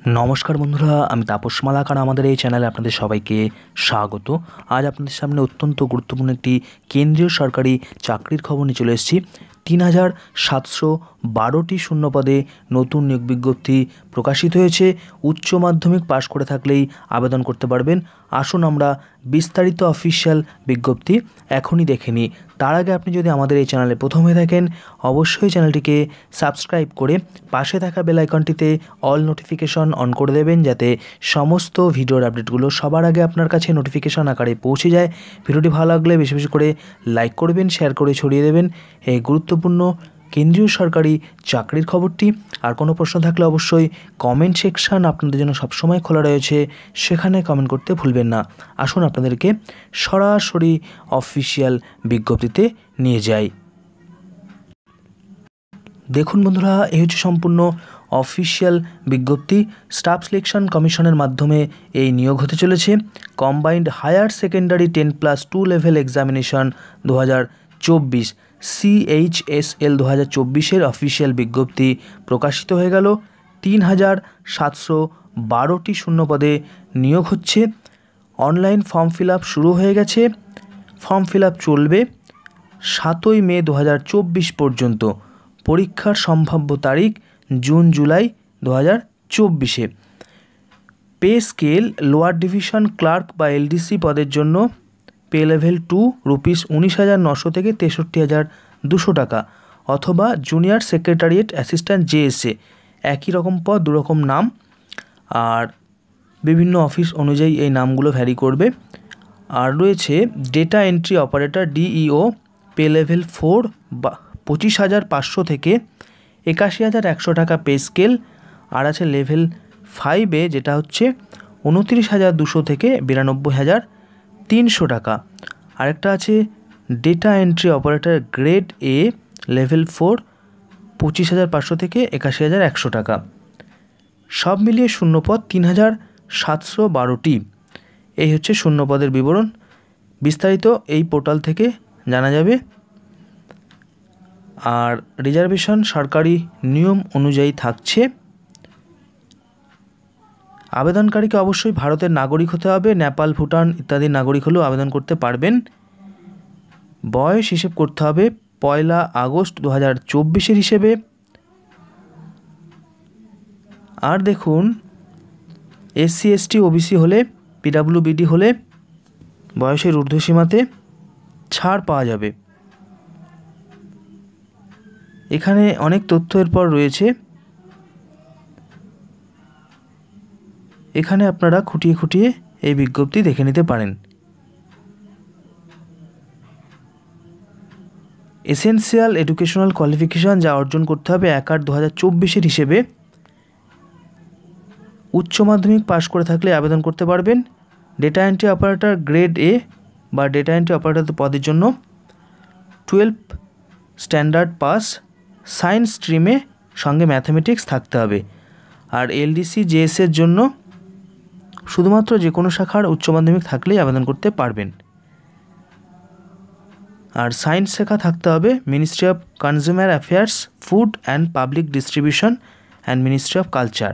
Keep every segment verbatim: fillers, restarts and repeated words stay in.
नमस्कार बंधुरा आमी तापस मालाकार आमादेर एई चैनेले आपनादेर सबाइके स्वागत। आज आपनादेर सामने अत्यंत गुरुत्वपूर्ण एकटी केंद्रीय सरकारी चाकरिर खबर निये चले एसेछि। तीन हज़ार सातशो बारोटी शून्य पदे नतून नियोग बिज्ञप्ति प्रकाशित हयेछे। उच्च माध्यमिक पास करे थाकलेई आवेदन करते पारबेन। आसुन आमरा विस्तारित अफिशियल बिज्ञप्ति एखोनी देखे निई। तार आगे आपनि जोदि आमादेर एई चैनेले प्रथम हये थाकेन अवश्यई चैनेलटिके सबस्क्राइब करे पाशे थाका बेल आइकनटिते अल नोटिफिकेशन अन करे देबेन जाते समस्त भिडियोर आपडेटगुलो सबार आगे आपनार काछे नोटिफिकेशन आकारे पौঁছে যায়। भिडियोटी भालो लागले बेशी बेशी करे लाइक करबेन, शेयर करे छड़िয়ে देबेन এই গুরুত্বপূর্ণ केंद्रीय सरकारी चाकरिर खबरटी। और कोनो प्रश्न थाकले अवश्यई कमेंट सेक्शन आपनादेर जोन्नो सब समय खोला रयेछे, सेखाने कमेंट करते भुलबेन ना। आसुन आपनादेरके सरासरि अफिशियल बिज्ञप्तिते निये जाई। देखुन बंधुरा এই হচ্ছে সম্পূর্ণ অফিশিয়াল বিজ্ঞপ্তি। স্টাফ সিলেকশন কমিশনের মাধ্যমে এই নিয়োগ হতে চলেছে। Combined higher secondary ten plus two level examination দু হাজার চব্বিশ সিএইচএসএল দু হাজার চব্বিশের অফিশিয়াল বিজ্ঞপ্তি প্রকাশিত হয়ে গেল। তিন হাজার সাতশো বারোটি শূন্য পদে নিয়োগ হচ্ছে। অনলাইন ফর্ম ফিল আপ শুরু হয়ে গেছে। ফর্ম ফিল আপ চলবে সাতই মে দু হাজার চব্বিশ পর্যন্ত। পরীক্ষার সম্ভাব্য তারিখ জুন জুলাই দু হাজার চব্বিশে। Pay scale lower division clerk বা এলডিসি পদের জন্য পে লেভেল টু রুপিস উনিশ হাজার নশো থেকে তেষট্টি হাজার দুশো টাকা, অথবা জুনিয়র সেক্রেটারিয়েট অ্যাসিস্ট্যান্ট জেএসএ একই রকম পদ, দুরকম নাম, আর বিভিন্ন অফিস অনুযায়ী এই নামগুলো ভ্যারি করবে। আর রয়েছে data entry operator DEO pay level four বা পঁচিশ হাজার পাঁচশো থেকে একাশি হাজার একশো টাকা পে স্কেল। আর আছে লেভেল ফাইভে যেটা হচ্ছে উনত্রিশ হাজার দুশো থেকে বিরানব্বই হাজার তিনশো টাকা। আরেকটা আছে data entry operator grade A level four পঁচিশ হাজার পাঁচশো থেকে একাশি হাজার একশো টাকা। সব মিলিয়ে শূন্যপদ তিন হাজার সাতশো বারোটি। এই হচ্ছে শূন্যপদের বিবরণ। বিস্তারিত এই পোর্টাল থেকে জানা যাবে। আর রিজার্ভেশন সরকারি নিয়ম অনুযায়ী থাকছে। আবেদনকারীকে অবশ্যই ভারতের নাগরিক হতে হবে। নেপাল, ভুটান ইত্যাদির নাগরিক হলেও আবেদন করতে পারবেন। বয়স হিসেব করতে হবে পয়লা আগস্ট দু হাজার চব্বিশের হিসেবে। আর দেখুন এসসি এসটি ওবিসি হলে, পিডাব্লিউবিডি হলে বয়সের ঊর্ধ্বসীমাতে ছাড় পাওয়া যাবে। এখানে অনেক তথ্য এরপর রয়েছে। এখানে আপনারা খুঁটিয়ে খুঁটিয়ে এই বিজ্ঞপ্তি দেখে নিতে পারেন। এসেনশিয়াল এডুকেশনাল কোয়ালিফিকেশান যা অর্জন করতে হবে এক আট দু হাজার চব্বিশের হিসেবে উচ্চ মাধ্যমিক পাশ করে থাকলে আবেদন করতে পারবেন। Data entry operator grade A বা ডেটা এন্ট্রি অপারেটর পদের জন্য টুয়েলভ স্ট্যান্ডার্ড পাস, সায়েন্স স্ট্রিমে সঙ্গে ম্যাথামেটিক্স থাকতে হবে। আর এলডিসি জেএসের জন্য শুধুমাত্র যে কোনো শাখার উচ্চ মাধ্যমিক থাকলেই আবেদন করতে পারবেন। আর সায়েন্স শাখা থাকতে হবে ministry of consumer affairs, food and public distribution and ministry of culture.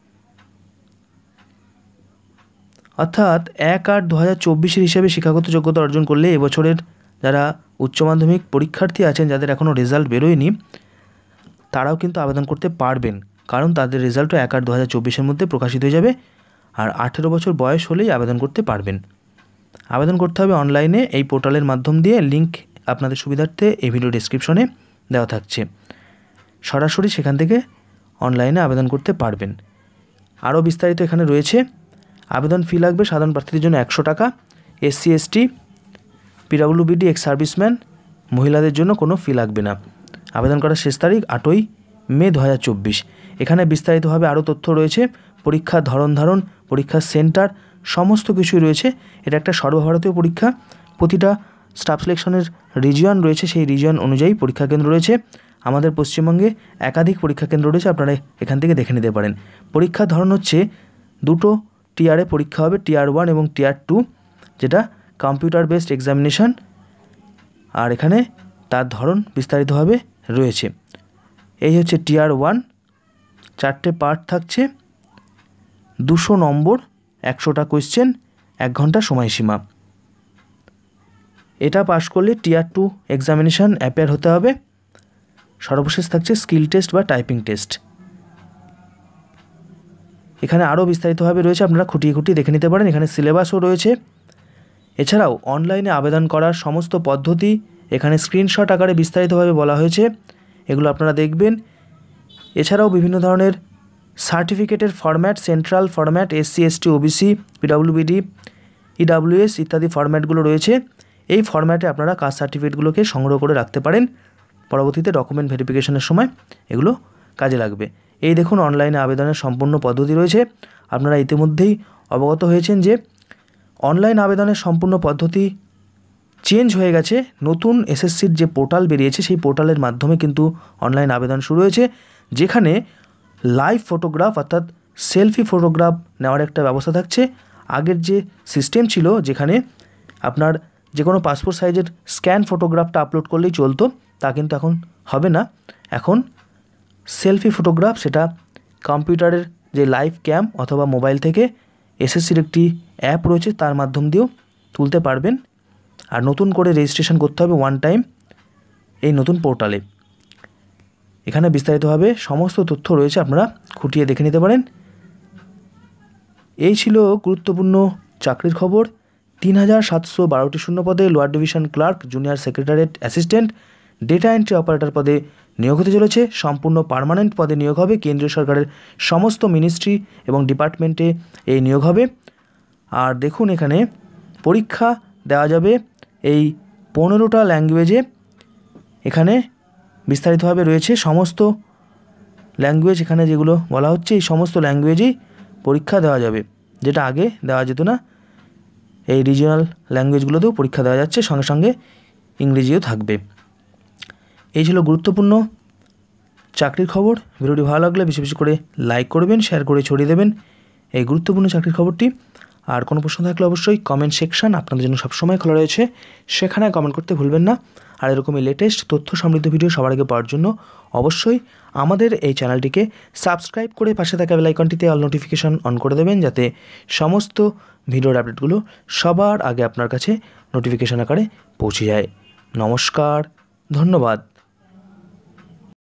অর্থাৎ এক আট দু হাজার চব্বিশের হিসাবে শিক্ষাগত যোগ্যতা অর্জন করলে এবছরের যারা উচ্চ মাধ্যমিক পরীক্ষার্থী আছেন, যাদের এখনও রেজাল্ট বেরোয়নি, তারাও কিন্তু আবেদন করতে পারবেন। কারণ তাদের রেজাল্টও এক আট দু হাজার চব্বিশের মধ্যে প্রকাশিত হয়ে যাবে। আর আঠেরো বছর বয়স হলেই আবেদন করতে পারবেন। আবেদন করতে হবে অনলাইনে এই পোর্টালের মাধ্যম দিয়ে। লিঙ্ক আপনাদের সুবিধার্থে এই ভিডিও ডেসক্রিপশনে দেওয়া থাকছে। সরাসরি সেখান থেকে অনলাইনে আবেদন করতে পারবেন। আরও বিস্তারিত এখানে রয়েছে। আবেদন ফি লাগবে সাধারণ প্রার্থীদের জন্য একশো টাকা। SC ST, PWBD, ex serviceman মহিলাদের জন্য কোনো ফি লাগবে না। আবেদন করার শেষ তারিখ আটই মে দু হাজার চব্বিশ। এখানে বিস্তারিতভাবে আরও তথ্য রয়েছে। পরীক্ষার ধরন ধারণ, পরীক্ষার সেন্টার সমস্ত কিছুই রয়েছে। এটা একটা সর্বভারতীয় পরীক্ষা। প্রতিটা স্টাফ সিলেকশনের রিজিয়ন রয়েছে, সেই রিজিয়ন অনুযায়ী পরীক্ষা কেন্দ্র রয়েছে। আমাদের পশ্চিমবঙ্গে একাধিক পরীক্ষা কেন্দ্র রয়েছে, আপনারা এখান থেকে দেখে নিতে পারেন। পরীক্ষার ধরন হচ্ছে দুটো টিয়ারে পরীক্ষা হবে, টিয়ার ওয়ান এবং টিয়ার টু, যেটা কম্পিউটার বেসড এক্সামিনেশান। আর এখানে তার ধরন বিস্তারিতভাবে রয়েছে। এই হচ্ছে টিয়ার ওয়ান, চারটে পার্ট থাকছে। দুশো নম্বর, একশোটা কোয়েশ্চেন, এক ঘন্টা সময়সীমা। এটা পাশ করলে টিয়ার টু এক্সামিনেশান অ্যাপিয়ার হতে হবে। সর্বশেষ থাকছে স্কিল টেস্ট বা টাইপিং টেস্ট। এখানে আরও বিস্তারিতভাবে রয়েছে, আপনারা খুঁটিয়ে খুঁটিয়ে দেখে নিতে পারেন। এখানে সিলেবাসও রয়েছে। এছাড়াও অনলাইনে আবেদন করার সমস্ত পদ্ধতি এখানে স্ক্রিনশট আকারে বিস্তারিতভাবে বলা হয়েছে, এগুলো আপনারা দেখবেন। এছাড়াও বিভিন্ন ধরনের সার্টিফিকেটের format, central format, SC ST OBC, PWBD, EWS ইত্যাদি ফরম্যাটগুলো রয়েছে। এই ফরম্যাটে আপনারা কাস্ট সার্টিফিকেটগুলোকে সংগ্রহ করে রাখতে পারেন, পরবর্তীতে ডকুমেন্ট ভেরিফিকেশনের সময় এগুলো কাজে লাগবে। এই দেখুন অনলাইনে আবেদনের সম্পূর্ণ পদ্ধতি রয়েছে। আপনারা ইতিমধ্যেই অবগত হয়েছেন যে অনলাইন আবেদনের সম্পূর্ণ পদ্ধতি চেঞ্জ হয়ে গেছে। নতুন এসএসসির যে পোর্টাল বেরিয়েছে সেই পোর্টালের মাধ্যমে কিন্তু অনলাইন আবেদন শুরু হয়েছে, যেখানে লাইভ ফটোগ্রাফ অর্থাৎ সেলফি ফটোগ্রাফ নেওয়ার একটা ব্যবস্থা থাকছে। আগের যে সিস্টেম ছিল যেখানে আপনার যে কোনো পাসপোর্ট সাইজের স্ক্যান ফটোগ্রাফটা আপলোড করলেই চলতো, তা কিন্তু এখন হবে না। এখন সেলফি ফটোগ্রাফ সেটা কম্পিউটারের যে লাইভ ক্যাম অথবা মোবাইল থেকে এসএসসির একটি অ্যাপ রয়েছে তার মাধ্যম দিয়েও তুলতে পারবেন। আর নতুন করে রেজিস্ট্রেশন করতে হবে ওয়ান টাইম এই নতুন পোর্টালে। এখানে বিস্তারিতভাবে সমস্ত তথ্য রয়েছে, আপনারা খুঁটিয়ে দেখে নিতে পারেন। এই ছিল গুরুত্বপূর্ণ চাকরির খবর। তিন হাজার সাতশো বারোটি শূন্য পদে lower division clerk, junior secretariat assistant, data entry operator পদে নিয়োগ হতে চলেছে। সম্পূর্ণ পার্মানেন্ট পদে নিয়োগ হবে। কেন্দ্রীয় সরকারের সমস্ত মিনিস্ট্রি এবং ডিপার্টমেন্টে এই নিয়োগ হবে। আর দেখুন এখানে পরীক্ষা দেওয়া যাবে এই পনেরোটা ল্যাঙ্গুয়েজে। এখানে বিস্তারিতভাবে রয়েছে সমস্ত ল্যাঙ্গুয়েজ, এখানে যেগুলো বলা হচ্ছে এই সমস্ত ল্যাঙ্গুয়েজেই পরীক্ষা দেওয়া যাবে, যেটা আগে দেওয়া যেত না। এই রিজিওনাল ল্যাঙ্গুয়েজগুলোতেও পরীক্ষা দেওয়া যাচ্ছে, সঙ্গে সঙ্গে ইংরেজিও থাকবে। এই ছিল গুরুত্বপূর্ণ চাকরির খবর। ভিডিওটি ভালো লাগলে বেশি বেশি করে লাইক করবেন, শেয়ার করে ছড়িয়ে দেবেন এই গুরুত্বপূর্ণ চাকরির খবরটি। আর কোনো প্রশ্ন থাকলে অবশ্যই কমেন্ট সেকশন আপনাদের জন্য সবসময় খোলা রয়েছে, সেখানে কমেন্ট করতে ভুলবেন না। আর এরকমই লেটেস্ট তথ্য সমৃদ্ধ ভিডিও সবার আগে পাওয়ার জন্য অবশ্যই আমাদের এই চ্যানেলটিকে সাবস্ক্রাইব করে পাশে থাকা বেল আইকনটিতে অল নোটিফিকেশন অন করে দেবেন, যাতে সমস্ত ভিডিওর আপডেটগুলো সবার আগে আপনার কাছে নোটিফিকেশন আকারে পৌঁছে যায়। নমস্কার, ধন্যবাদ।